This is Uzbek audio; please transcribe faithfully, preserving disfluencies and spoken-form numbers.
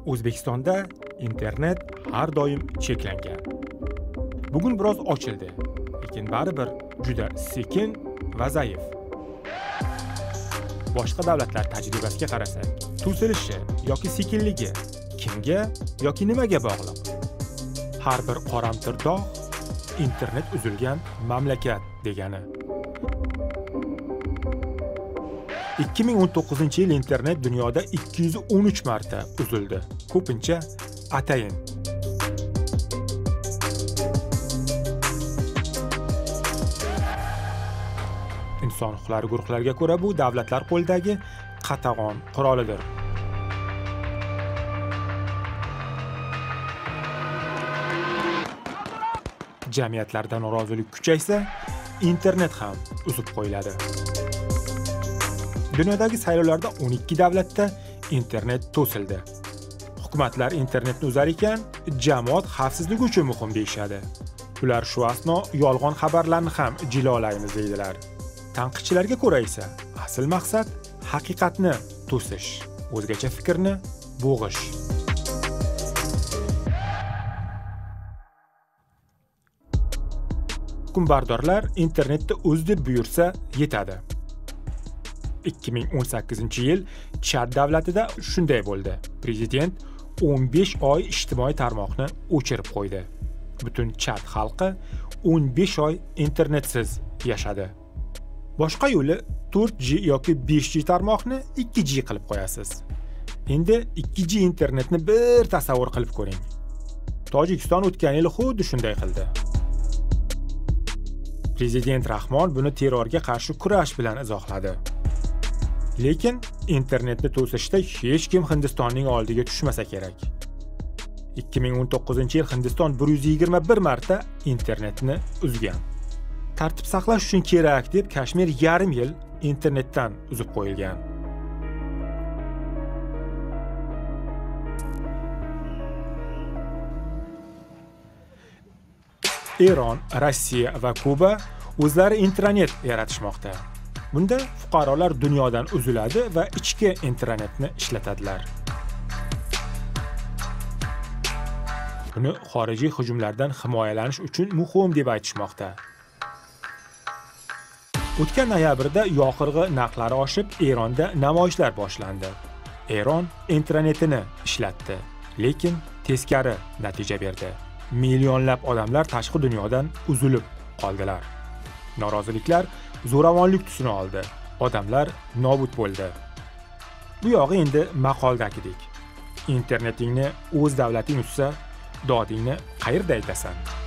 O'zbekistonda internet har doim cheklangan. Bugun biroz ochildi, lekin baribir juda sekin va zaif. Boshqa davlatlar tajribasiga qarasak, to'silishi yoki sekinligi kimga yoki nimaga bog'liq? Har bir qoramtir dog' internet uzilgan mamlakat degani. ikki ming o'n to'qqizinchi yil internet dunyoda ikki yuz o'n uch marta uzildi. Ko'pincha atayin. Inson huquqlari guruhlariga ko'ra bu davlatlar qo'lidagi qatag'on qurolidir. Jamiyatlarda norozilik kuchaysa, internet ham uzib qo'yiladi. Dunyodagi saylovlarda o'n ikki davlatda internet to'sildi. Hukumatlar internetni uzar ekan, jamoat xavfsizligi uchun muhim deyishadi. Ular shu asno yolg'on xabarlarni ham jilolaymiz deydilar. Tanqidchilarga ko'ra esa asl maqsad haqiqatni to'sish, o'zgacha fikrni bo'g'ish. Hukmdorlar internetda o'z deb buyursa yetadi. ikki ming o'n sakkizinchi yil Chad davlatida shunday bo'ldi. Prezident o'n besh oy ijtimoiy tarmoqni o'chirib qo'ydi. Butun Chad xalqi o'n besh oy internetsiz yashadi. Boshqa yo'li to'rt G yoki besh G tarmoqni ikki G qilib qo'yasiz. Endi ikki G internetni bir tasavvur qilib ko'ring. Tojikiston o'tgan yil xuddi shunday qildi. Prezident Rahmon buni terrorga qarshi kurash bilan izohladi. Lekin internetni to'sishda hech kim Hindistonning oldiga tushmasa kerak. ikki ming o'n to'qqizinchi yil Hindiston bir yuz yigirma bir marta internetni uzgan. Tartib saqlash uchun kerak deb Kashmir yarim yil internetdan uzib qo'yilgan. Eron, Rossiya va Kuba o'zlari intranet yaratishmoqda. Bunda fuqarolar dunyodan uziladi va ichki internetni ishlatadilar. Buni xorijiy hujumlardan himoyalanish uchun muhim deb aytishmoqda. O'tgan noyabrda yoqilg'i narxlari oshib, Eronda namoyishlar boshlandi. Eron internetini ishlatdi, lekin teskari natija berdi. Millionlab odamlar tashqi dunyodan uzilib qoldilar. Noroziliklar zo'ravonlik tusini oldi. Odamlar nobud bo'ldi. Bu yog'i endi maqoldagidek. Internetingni o'z davlating uzsa, dodingni qayerda aytasan?